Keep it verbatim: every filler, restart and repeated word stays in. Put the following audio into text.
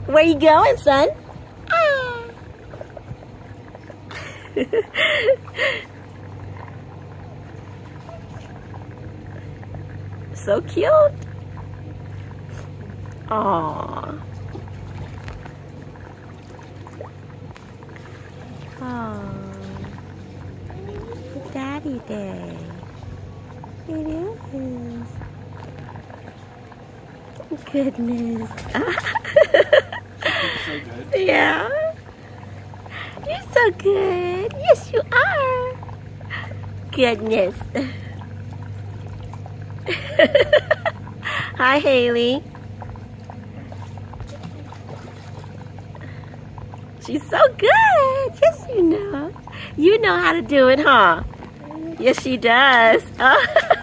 Where you going, son? Ah. So cute. Aww. Oh, Daddy Day. It is. Goodness. So good. Yeah. You're so good. Yes, you are. Goodness. Hi, Haley. She's so good. Yes, you know. You know how to do it, huh? Yes, she does. Oh.